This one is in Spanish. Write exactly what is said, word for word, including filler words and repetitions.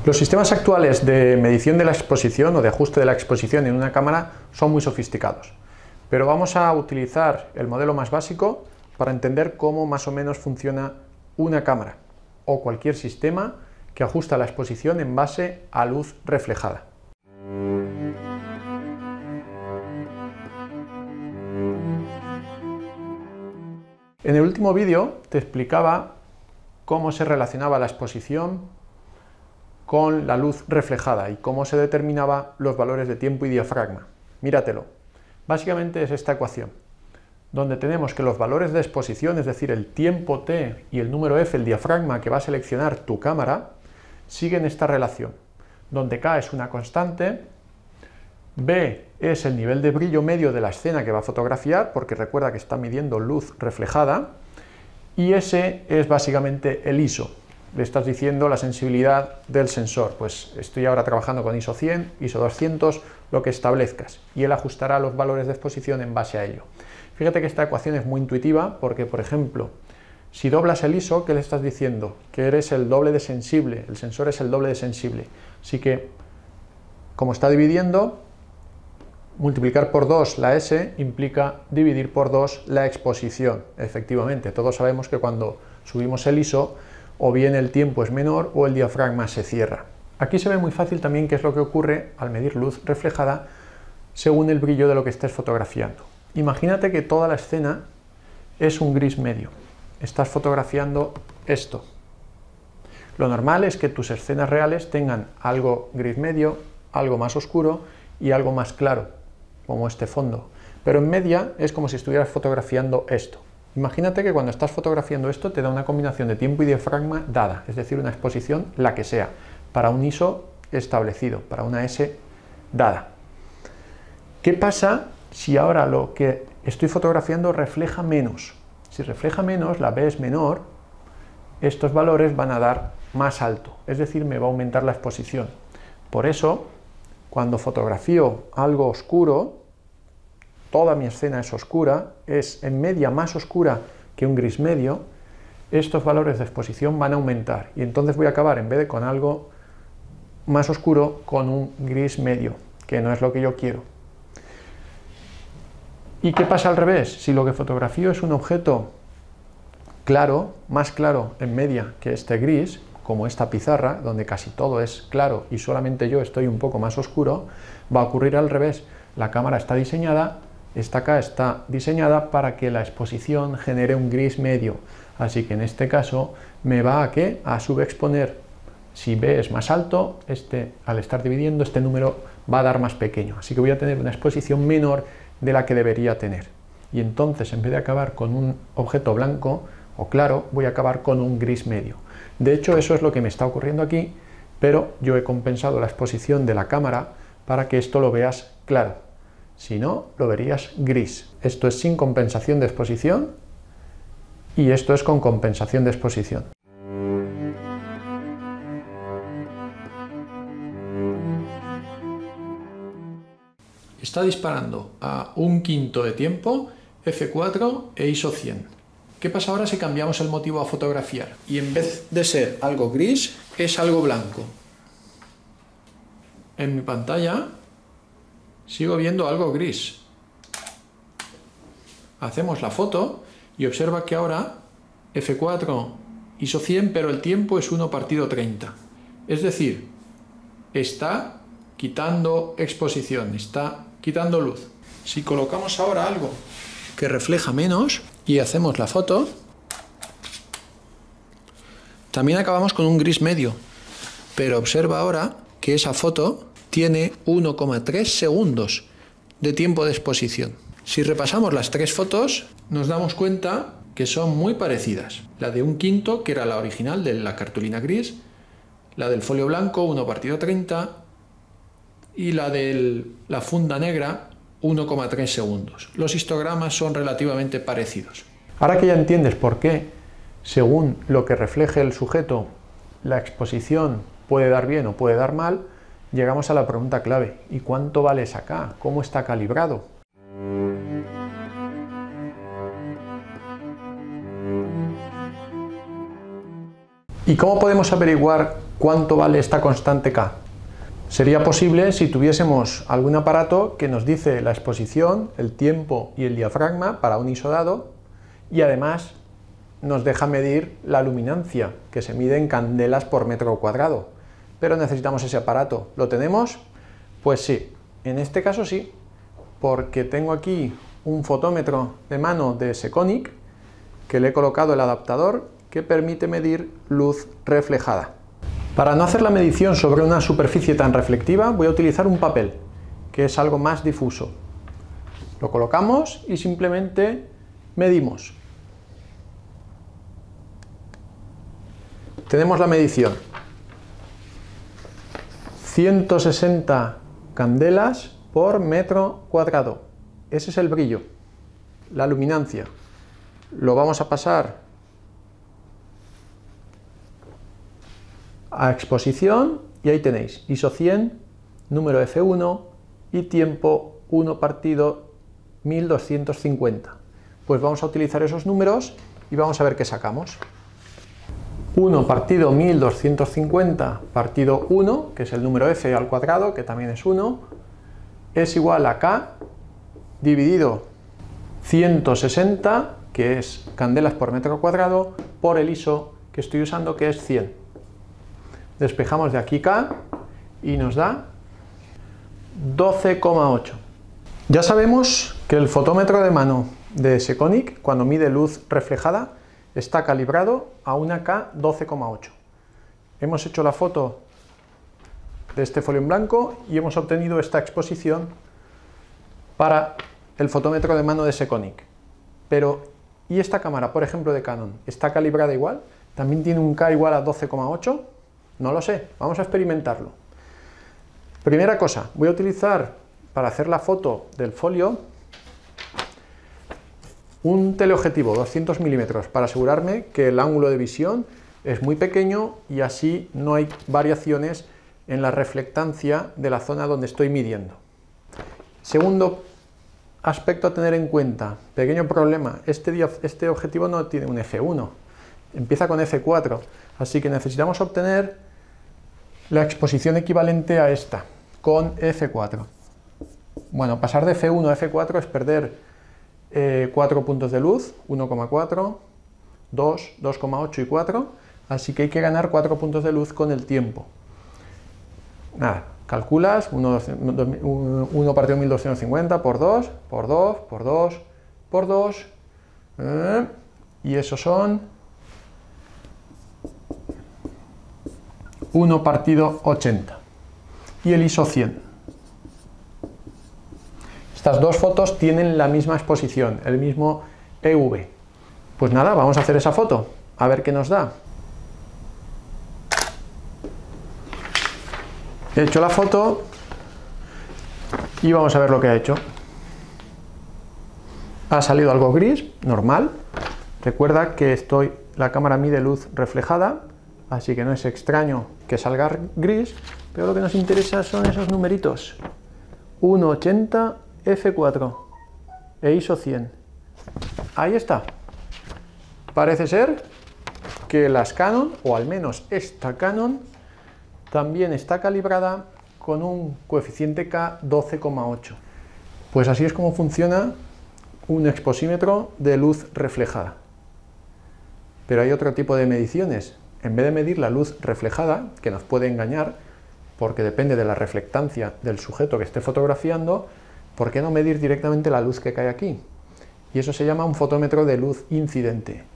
Los sistemas actuales de medición de la exposición o de ajuste de la exposición en una cámara son muy sofisticados, pero vamos a utilizar el modelo más básico para entender cómo más o menos funciona una cámara o cualquier sistema que ajusta la exposición en base a luz reflejada. En el último vídeo te explicaba cómo se relacionaba la exposición con la luz reflejada y cómo se determinaba los valores de tiempo y diafragma. Míratelo. Básicamente es esta ecuación, donde tenemos que los valores de exposición, es decir, el tiempo t y el número f, el diafragma que va a seleccionar tu cámara, siguen esta relación, donde k es una constante, b es el nivel de brillo medio de la escena que va a fotografiar, porque recuerda que está midiendo luz reflejada, y s es básicamente el I S O. Le estás diciendo la sensibilidad del sensor, pues estoy ahora trabajando con I S O cien, I S O doscientos, lo que establezcas, y él ajustará los valores de exposición en base a ello. Fíjate que esta ecuación es muy intuitiva porque, por ejemplo, si doblas el I S O, ¿qué le estás diciendo? Que eres el doble de sensible, el sensor es el doble de sensible. Así que, como está dividiendo, multiplicar por dos la S implica dividir por dos la exposición. Efectivamente, todos sabemos que cuando subimos el I S O, o bien el tiempo es menor o el diafragma se cierra. Aquí se ve muy fácil también qué es lo que ocurre al medir luz reflejada según el brillo de lo que estés fotografiando. Imagínate que toda la escena es un gris medio. Estás fotografiando esto. Lo normal es que tus escenas reales tengan algo gris medio, algo más oscuro y algo más claro, como este fondo. Pero en media es como si estuvieras fotografiando esto. Imagínate que cuando estás fotografiando esto te da una combinación de tiempo y diafragma dada, es decir, una exposición la que sea, para un I S O establecido, para una S dada. ¿Qué pasa si ahora lo que estoy fotografiando refleja menos? Si refleja menos, la B es menor, estos valores van a dar más alto, es decir, me va a aumentar la exposición. Por eso, cuando fotografío algo oscuro, toda mi escena es oscura, es en media más oscura que un gris medio, estos valores de exposición van a aumentar y entonces voy a acabar, en vez de con algo más oscuro, con un gris medio, que no es lo que yo quiero. ¿Y qué pasa al revés? Si lo que fotografío es un objeto claro, más claro en media que este gris, como esta pizarra, donde casi todo es claro y solamente yo estoy un poco más oscuro, va a ocurrir al revés. La cámara está diseñada, esta acá está diseñada para que la exposición genere un gris medio, así que en este caso me va a ¿qué? A subexponer. Si B es más alto, este, al estar dividiendo, este número va a dar más pequeño, así que voy a tener una exposición menor de la que debería tener. Y entonces, en vez de acabar con un objeto blanco o claro, voy a acabar con un gris medio. De hecho, eso es lo que me está ocurriendo aquí, pero yo he compensado la exposición de la cámara para que esto lo veas claro. Si no, lo verías gris. Esto es sin compensación de exposición y esto es con compensación de exposición. Está disparando a un quinto de tiempo, efe cuatro e I S O cien. ¿Qué pasa ahora si cambiamos el motivo a fotografiar? Y en vez de ser algo gris, es algo blanco. En mi pantalla sigo viendo algo gris. Hacemos la foto y observa que ahora efe cuatro, I S O cien, pero el tiempo es uno partido treinta. Es decir, está quitando exposición, está quitando luz. Si colocamos ahora algo que refleja menos y hacemos la foto, también acabamos con un gris medio, pero observa ahora que esa foto tiene uno coma tres segundos de tiempo de exposición. Si repasamos las tres fotos, nos damos cuenta que son muy parecidas. La de un quinto, que era la original de la cartulina gris, la del folio blanco, uno partido treinta, y la de la funda negra, uno coma tres segundos. Los histogramas son relativamente parecidos. Ahora que ya entiendes por qué, según lo que refleje el sujeto, la exposición puede dar bien o puede dar mal, llegamos a la pregunta clave. ¿Y cuánto vale esa K? ¿Cómo está calibrado? ¿Y cómo podemos averiguar ¿Cuánto vale esta constante K? Sería posible si tuviésemos algún aparato que nos dice la exposición, el tiempo y el diafragma para un I S O dado, y además nos deja medir la luminancia, que se mide en candelas por metro cuadrado. Pero necesitamos ese aparato. ¿Lo tenemos? Pues sí, en este caso sí, porque tengo aquí un fotómetro de mano de Sekonic, que le he colocado el adaptador, que permite medir luz reflejada. Para no hacer la medición sobre una superficie tan reflectiva, voy a utilizar un papel, que es algo más difuso. Lo colocamos y simplemente medimos. Tenemos la medición. ciento sesenta candelas por metro cuadrado. Ese es el brillo. La luminancia. Lo vamos a pasar a exposición y ahí tenéis I S O cien, número F uno y tiempo uno partido mil doscientos cincuenta. Pues vamos a utilizar esos números y vamos a ver qué sacamos. uno partido mil doscientos cincuenta partido uno, que es el número F al cuadrado, que también es uno, es igual a K dividido ciento sesenta, que es candelas por metro cuadrado, por el I S O que estoy usando, que es cien. Despejamos de aquí K y nos da doce coma ocho. Ya sabemos que el fotómetro de mano de Sekonic, cuando mide luz reflejada, está calibrado a una K doce coma ocho. Hemos hecho la foto de este folio en blanco y hemos obtenido esta exposición para el fotómetro de mano de Sekonic. Pero, ¿y esta cámara, por ejemplo, de Canon? ¿Está calibrada igual? ¿También tiene un K igual a doce coma ocho? No lo sé, vamos a experimentarlo. Primera cosa, voy a utilizar para hacer la foto del folio un teleobjetivo doscientos milímetros para asegurarme que el ángulo de visión es muy pequeño y así no hay variaciones en la reflectancia de la zona donde estoy midiendo. Segundo aspecto a tener en cuenta, pequeño problema, este, este objetivo no tiene un F uno, empieza con F cuatro, así que necesitamos obtener la exposición equivalente a esta, con F cuatro. Bueno, pasar de F uno a F cuatro es perder eh, cuatro puntos de luz, uno coma cuatro, dos, dos coma ocho y cuatro, así que hay que ganar cuatro puntos de luz con el tiempo. Nada, calculas uno partido mil doscientos cincuenta por dos, por dos, por dos, por dos, eh, y esos son uno partido ochenta. Y el I S O cien. Estas dos fotos tienen la misma exposición, el mismo E V. Pues nada, vamos a hacer esa foto, a ver qué nos da. He hecho la foto y vamos a ver lo que ha hecho. Ha salido algo gris, normal. Recuerda que estoy, la cámara mide luz reflejada, así que no es extraño que salga gris, pero lo que nos interesa son esos numeritos. uno ochenta F cuatro e I S O cien. Ahí está. Parece ser que las Canon, o al menos esta Canon, también está calibrada con un coeficiente K doce coma ocho. Pues así es como funciona un exposímetro de luz reflejada. Pero hay otro tipo de mediciones. En vez de medir la luz reflejada, que nos puede engañar, porque depende de la reflectancia del sujeto que esté fotografiando, ¿por qué no medir directamente la luz que cae aquí? Y eso se llama un fotómetro de luz incidente.